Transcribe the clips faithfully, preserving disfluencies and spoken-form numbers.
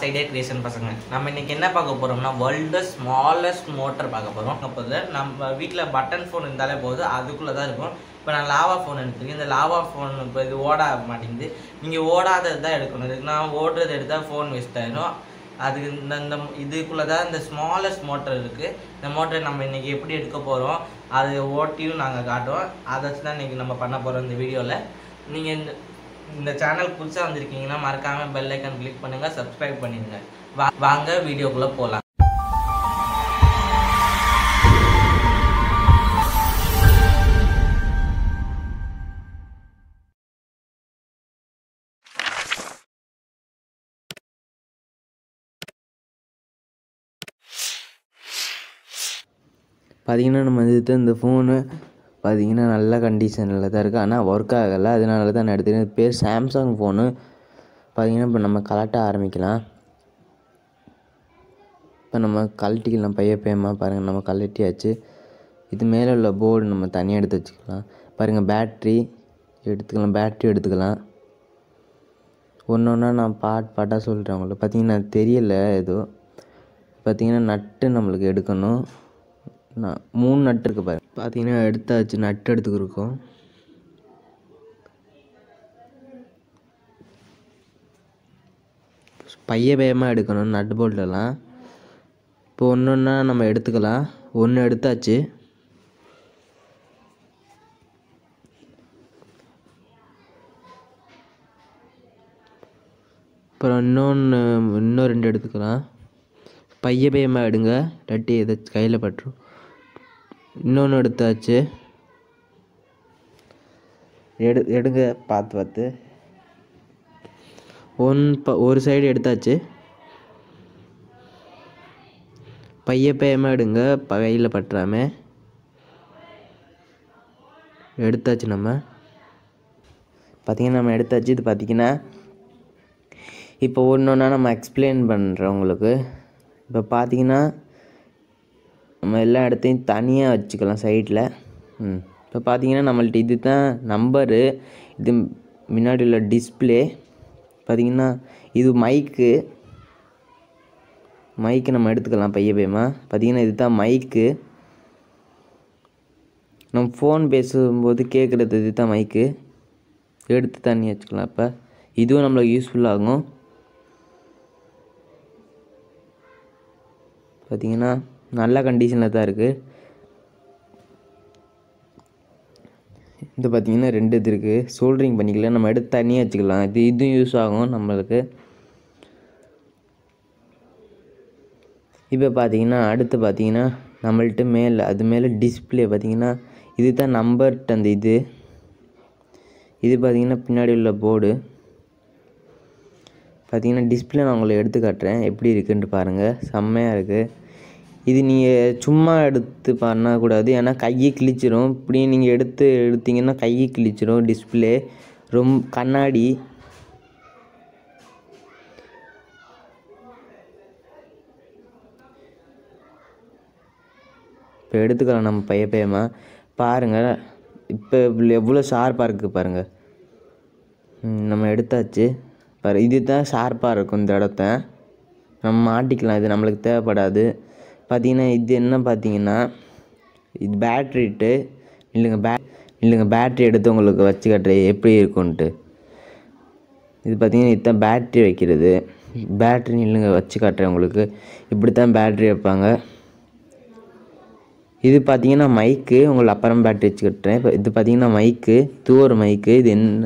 Mass idea creation பசங்க. நம்ம இன்னைக்கு என்ன பார்க்க போறோம்னா வேர்ல்டு ஸ்மாலஸ்ட் மோட்டர் பார்க்க போறோம். அப்போது நம்ம வீட்டில் பட்டன் ஃபோன் இருந்தாலே போதும், அதுக்குள்ளே தான் இருக்கும். இப்போ நான் லாவா ஃபோன் எடுத்துருக்கேன். இந்த லாவா ஃபோன் இப்போ இது ஓட மாட்டேங்குது. நீங்கள் ஓடாதது தான் எடுக்கணும். இதுக்கு நான் ஓடுறது எடுத்தால் ஃபோன் வேஸ்ட் ஆகிடும். அதுக்கு இந்த இந்த இதுக்குள்ளே தான் இந்த ஸ்மாலஸ்ட் மோட்டர் இருக்குது. இந்த மோட்டரை நம்ம இன்றைக்கி எப்படி எடுக்க போகிறோம், அது ஓட்டியும் நாங்கள் காட்டுவோம். அதை வச்சு தான் இன்றைக்கி நம்ம பண்ண போகிறோம் இந்த வீடியோவில். நீங்கள் இந்த இந்த சேனல் புதுசாக வந்திருக்கீங்கன்னா மறக்காமல் பெல் ஐக்கான் கிளிக் பண்ணுங்கள், சப்ஸ்கிரைப் பண்ணிடுங்க. வா வாங்க வீடியோக்குள்ளே போகலாம். பார்த்திங்கன்னா நம்ம இது இந்த ஃபோனு பார்த்திங்கன்னா நல்ல கண்டிஷனில் தான் இருக்குது, ஆனால் ஒர்க் ஆகலை. அதனால தான் நான் எடுத்துக்கிறேன். பேர் சாம்சங் ஃபோனு. பார்த்திங்கன்னா இப்போ நம்ம கலட்ட ஆரம்பிக்கலாம். இப்போ நம்ம கழட்டிக்கலாம் பைய பேயமாக. பாருங்கள், நம்ம கழட்டியாச்சு. இது மேலே உள்ள போர்டு நம்ம தனியாக எடுத்து வச்சுக்கலாம். பாருங்கள், பேட்ரி எடுத்துக்கலாம், பேட்ரி எடுத்துக்கலாம். ஒன்று ஒன்றா நான் பாட் பாட்டாக சொல்கிறேன் உங்களுக்கு. பார்த்திங்கன்னா தெரியலை ஏதோ. பார்த்திங்கன்னா நட்டு நம்மளுக்கு எடுக்கணும். நான் மூணு நட்டு இருக்குது பாரு. பார்த்தீங்கன்னா எடுத்தாச்சு, நட்டு எடுத்துக்கிருக்கோம். பைய பயமாக எடுக்கணும் நட்டு போல்ட்டெல்லாம். இப்போ ஒன்று ஒன்றா நம்ம எடுத்துக்கலாம். ஒன்று எடுத்தாச்சு. அப்புறம் இன்னொன்று இன்னும் ரெண்டு எடுத்துக்கலாம். பைய பயமாக எடுங்க, இல்லாட்டி எதை கையில் பட்டுரும். இன்னொன்று எடுத்தாச்சு. எடு எடுங்க பார்த்து பார்த்து. ஒன் ப ஒரு சைடு எடுத்தாச்சு. பைய பயமாக எடுங்க, கையில் பட்டுறாமல். எடுத்தாச்சு நம்ம. பார்த்திங்கன்னா நம்ம எடுத்தாச்சு. இது பார்த்திங்கன்னா இப்போ ஒன்று ஒன்றா நம்ம எக்ஸ்பிளைன் பண்ணுறோம் உங்களுக்கு. இப்போ பார்த்திங்கன்னா நம்ம எல்லா இடத்தையும் தனியாக வச்சுக்கலாம் சைடில். ம் இப்போ பார்த்திங்கன்னா நம்மள்ட்ட இது தான் நம்பரு. இது முன்னாடி உள்ள டிஸ்பிளே. பார்த்திங்கன்னா இது மைக்கு. மைக்கு நம்ம எடுத்துக்கலாம் பைய பையமா. பார்த்திங்கன்னா இது தான் மைக்கு. நம்ம ஃபோன் பேசும்போது கேட்குறது இது தான் மைக்கு. எடுத்து தண்ணி வச்சுக்கலாம். இப்போ இதுவும் நம்மளுக்கு யூஸ்ஃபுல்லாகும். பார்த்திங்கன்னா நல்ல கண்டிஷனில் தான் இருக்குது. இது பார்த்திங்கன்னா ரெண்டு இது இருக்குது. சோல்ட்ரிங் பண்ணிக்கலாம், நம்ம எடுத்து தனியாக வச்சுக்கலாம். இது இதுவும் யூஸ் ஆகும் நம்மளுக்கு. இப்போ பார்த்திங்கன்னா அடுத்து பார்த்திங்கன்னா நம்மள்ட்ட மேலே அது மேலே டிஸ்பிளே. பார்த்திங்கன்னா இது தான் நம்பர்ட்டு அந்த இது இது பார்த்திங்கன்னா பின்னாடி உள்ள போர்டு. பார்த்திங்கன்னா டிஸ்பிளே நான் உங்களை எடுத்து காட்டுறேன் எப்படி இருக்குன்ட்டு பாருங்கள். செம்மையாக இருக்குது. இது நீங்கள் சும்மா எடுத்து பண்ணக்கூடாது, ஏன்னா கையை கிழிச்சிரும். இப்படி நீங்கள் எடுத்து எடுத்திங்கன்னா கையை கிழிச்சிரும். டிஸ்பிளே ரொம்ப கண்ணாடி. இப்போ எடுத்துக்கலாம் நம்ம பைய பையமாக. பாருங்கள் இப்போ எவ்வளோ ஷார்ப்பாக இருக்குது பாருங்கள். நம்ம எடுத்தாச்சு பாரு. இது தான் ஷார்ப்பாக இருக்கும் இந்த இடத்த. நம்ம மாட்டிக்கலாம், இது நம்மளுக்கு தேவைப்படாது. பார்த்திங்கன்னா இது என்ன பார்த்திங்கன்னா இது பேட்ரிட்டு இல்லைங்க. பே இல்லைங்க பேட்ரி எடுத்து உங்களுக்கு வச்சு காட்டுறேன் எப்படி இருக்குன்ட்டு. இது பார்த்திங்கன்னா இதுதான் பேட்ரி வைக்கிறது. பேட்ரி இல்லைங்க வச்சு காட்டுறேன் உங்களுக்கு. இப்படி தான் பேட்ரி வைப்பாங்க. இது பார்த்திங்கன்னா மைக்கு. உங்களுக்கு அப்புறம் பேட்ரி வச்சு கட்டுறேன். இப்போ இது பார்த்திங்கன்னா மைக்கு, தூர மைக்கு. இது என்ன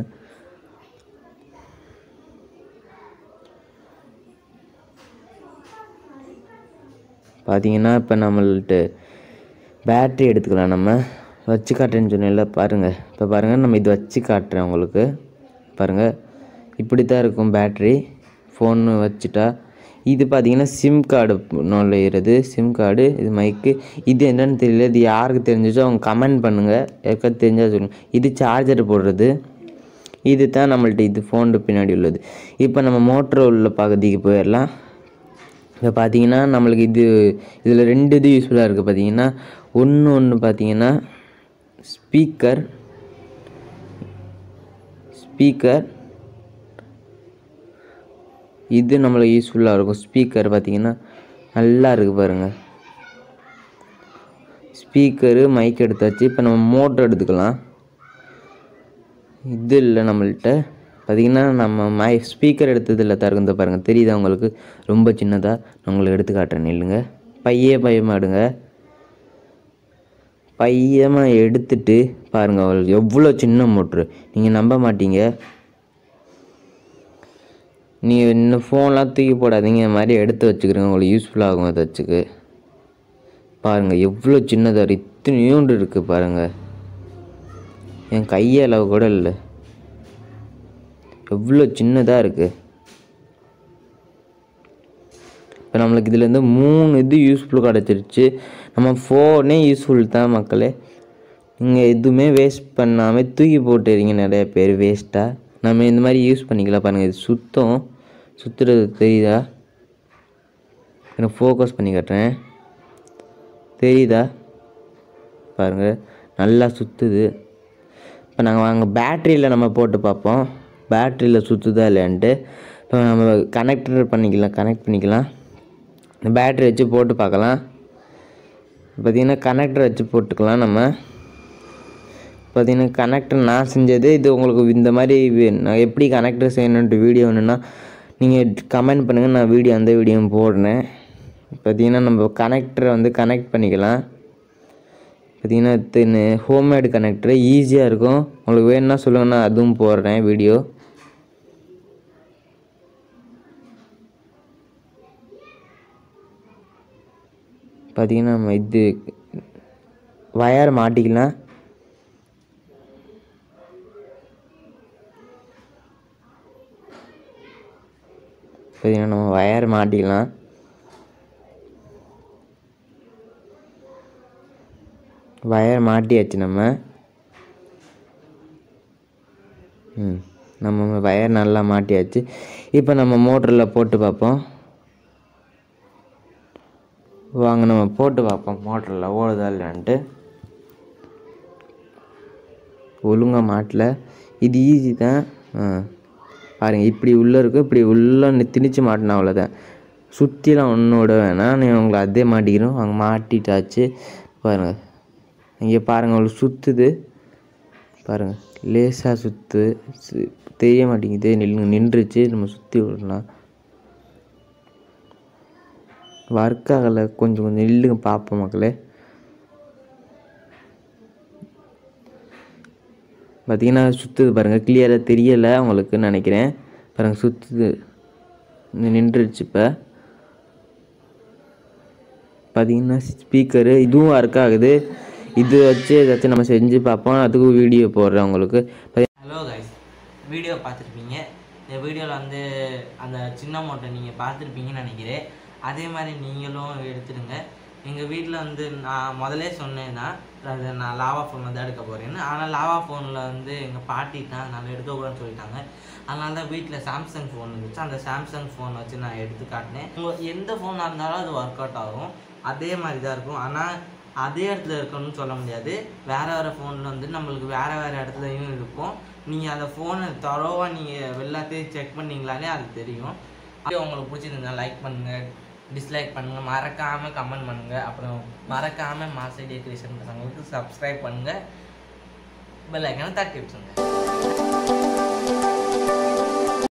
பார்த்திங்கன்னா இப்போ நம்மள்ட்ட பேட்ரி எடுத்துக்கலாம். நம்ம வச்சு காட்டுறேன்னு சொன்னேன்ல பாருங்கள். இப்போ பாருங்கள், நம்ம இது வச்சு காட்டுறேன் உங்களுக்கு. பாருங்கள் இப்படி தான் இருக்கும் பேட்ரி ஃபோனு வச்சுட்டா. இது பார்த்திங்கன்னா சிம் கார்டு நுழையிறது. Sim card. இது மைக்கு. இது என்னென்னு தெரியல, இது யாருக்கு தெரிஞ்சிச்சோ அவங்க கமெண்ட் பண்ணுங்கள். யாருக்காவது தெரிஞ்சால் சொல்லுங்கள். இது சார்ஜர் போடுறது. இது தான் நம்மள்ட்ட இது ஃபோனுக்கு பின்னாடி உள்ளது. இப்போ நம்ம மோட்டர் உள்ள பகுதிக்கு போயிடலாம். இப்போ பார்த்திங்கன்னா நம்மளுக்கு இது இதில் ரெண்டு இது யூஸ்ஃபுல்லாக இருக்குது. பார்த்திங்கன்னா ஒன்று ஒன்று பார்த்திங்கன்னா ஸ்பீக்கர் ஸ்பீக்கர் இது நம்மளுக்கு யூஸ்ஃபுல்லாக இருக்கும். ஸ்பீக்கர் பார்த்திங்கன்னா நல்லா இருக்குது பாருங்கள். ஸ்பீக்கரு மைக் எடுத்தாச்சு. இப்போ நம்ம மோட்ரு எடுத்துக்கலாம். இது இல்லை நம்மள்கிட்ட பார்த்திங்கன்னா நம்ம மை ஸ்பீக்கர் எடுத்ததில் தான் இருக்கும். பாருங்கள் தெரியுதா உங்களுக்கு? ரொம்ப சின்னதாக நான் உங்களுக்கு எடுத்து காட்டுறேன். இல்லைங்க பையே பையமாக எடுங்க. பையமாக எடுத்துட்டு பாருங்கள் அவளுக்கு எவ்வளோ சின்ன மோட்ரு. நீங்கள் நம்ப மாட்டீங்க. நீங்கள் இன்னும் ஃபோன்லாம் தூக்கி போடாதீங்க. இந்த மாதிரி எடுத்து வச்சுக்கிறேங்க. உங்களுக்கு யூஸ்ஃபுல்லாகும் அதை வச்சுக்கு. பாருங்கள் எவ்வளோ சின்னதாக இத்தனையோண்டு இருக்குது பாருங்கள். என் கையளவு கூட இல்லை. எவ்வளோ சின்னதாக இருக்குது. இப்போ நம்மளுக்கு இதுலேருந்து மூணு இது யூஸ்ஃபுல் கிடச்சிருச்சு. நம்ம ஃபோனே யூஸ்ஃபுல் தான் மக்களே. நீங்கள் எதுவுமே வேஸ்ட் பண்ணாமல் தூக்கி போட்டுறீங்க நிறைய பேர் வேஸ்ட்டாக. நம்ம இந்த மாதிரி யூஸ் பண்ணிக்கலாம். பாருங்கள் இது சுத்தம் சுற்றுறது தெரியுதா? நான் ஃபோக்கஸ் பண்ணி காட்டுறேன். தெரியுதா பாருங்கள் நல்லா சுற்றுது. இப்போ நாங்கள் வாங்க பேட்ரியில் நம்ம போட்டு பார்ப்போம். பேட்ரியில் சுற்றுதா இல்லைன்ட்டு. இப்போ நம்ம கனெக்டர் பண்ணிக்கலாம் கனெக்ட் பண்ணிக்கலாம். பேட்ரி வச்சு போட்டு பார்க்கலாம். பார்த்திங்கன்னா கனெக்டர் வச்சு போட்டுக்கலாம். நம்ம பார்த்திங்கன்னா கனெக்டர் நான் செஞ்சது இது. உங்களுக்கு இந்த மாதிரி நான் எப்படி கனெக்டர் செய்யணுன்ட்டு வீடியோ வேணுன்னா நீங்கள் கமெண்ட் பண்ணுங்கள். நான் வீடியோ அந்த வீடியோவும் போடுறேன். பார்த்திங்கன்னா நம்ம கனெக்டரை வந்து கனெக்ட் பண்ணிக்கலாம். பார்த்திங்கன்னா தின்னு ஹோம்மேடு கனெக்டரு ஈஸியாக இருக்கும். உங்களுக்கு வேணும்னா சொல்லுங்கன்னா அதுவும் போடுறேன் வீடியோ. பார்த்திங்கன்னா நம்ம இது வயர் மாட்டிக்கலாம். பார்த்திங்கன்னா நம்ம வயர் மாட்டிக்கலாம். வயர் மாட்டியாச்சு நம்ம. ம் நம்ம வயர் நல்லா மாட்டியாச்சு. இப்போ நம்ம மோட்டரில் போட்டு பார்ப்போம். வாங்க நம்ம போட்டு பார்ப்போம் மோட்டரில் ஓடுதா இல்லைன்ட்டு. ஒழுங்காக மாட்டல. இது ஈஸி தான். ஆ பாருங்கள் இப்படி உள்ளே இருக்கும். இப்படி உள்ளே திணிச்சு மாட்டினா அவ்வளோதான். சுற்றிலாம் ஒன்றோட வேணாம். நீ உங்களை அதே மாட்டிக்கிறோம். அங்கே மாட்டிட்டாச்சு. பாருங்கள் இங்கே பாருங்கள் உங்களுக்கு சுற்றுது பாருங்கள். லேசாக சுற்று தெரிய மாட்டேங்குது. நின்று நின்றுச்சு. நம்ம சுற்றி விடலாம். ஒர்க் ஆகலை. கொஞ்சம் கொஞ்சம் நில்லுங்க பார்ப்போம் மக்களே. பார்த்திங்கன்னா சுற்றுது பாருங்கள். கிளியராக தெரியலை உங்களுக்குன்னு நினைக்கிறேன். பாருங்கள் சுற்றுது நின்றுச்சு. இப்போ பார்த்திங்கன்னா ஸ்பீக்கரு இதுவும் ஒர்க் ஆகுது. இது வச்சு ஏதாச்சும் நம்ம செஞ்சு பார்ப்போம். அதுக்கும் வீடியோ போடுறேன் உங்களுக்கு. ஹலோ கைஸ், வீடியோ பார்த்துருப்பீங்க. இந்த வீடியோவில் வந்து அந்த சின்ன மோட்டை நீங்கள் பார்த்துருப்பீங்கன்னு நினைக்கிறேன். அதே மாதிரி நீங்களும் எடுத்துடுங்க. எங்கள் வீட்டில் வந்து நான் முதலே சொன்னேன்னா அது நான் லாவா ஃபோன் வந்து எடுக்க போகிறேன்னு. ஆனால் லாவா ஃபோனில் வந்து எங்கள் பாட்டி தான் அதனால் எடுக்கக்கூடாதுன்னு சொல்லிட்டாங்க. அதனால தான் வீட்டில் சாம்சங் ஃபோன் இருந்துச்சு. அந்த சாம்சங் ஃபோன் வச்சு நான் எடுத்து காட்டினேன். உங்களுக்கு எந்த ஃபோனாக இருந்தாலும் அது ஒர்க் அவுட் ஆகும். அதே மாதிரி தான் இருக்கும். ஆனால் அதே இடத்துல இருக்கணும்னு சொல்ல முடியாது. வேறு வேறு ஃபோனில் வந்து நம்மளுக்கு வேறு வேறு இடத்துலையும் இருக்கும். நீங்கள் அந்த ஃபோனை தரோவாக நீங்கள் எல்லாத்தையும் செக் பண்ணிங்களாலே அது தெரியும். அப்படியே உங்களுக்கு பிடிச்சிருந்தா லைக் பண்ணுங்கள், டிஸ்லைக் பண்ணுங்கள், மறக்காமல் கமெண்ட் பண்ணுங்கள். அப்புறம் மறக்காமல் மாஸ் ஐடியா கிரியேஷன் பசங்களுக்கு சப்ஸ்கிரைப் பண்ணுங்கள். பெல் ஐக்கானை தட்டி வச்சுருங்க.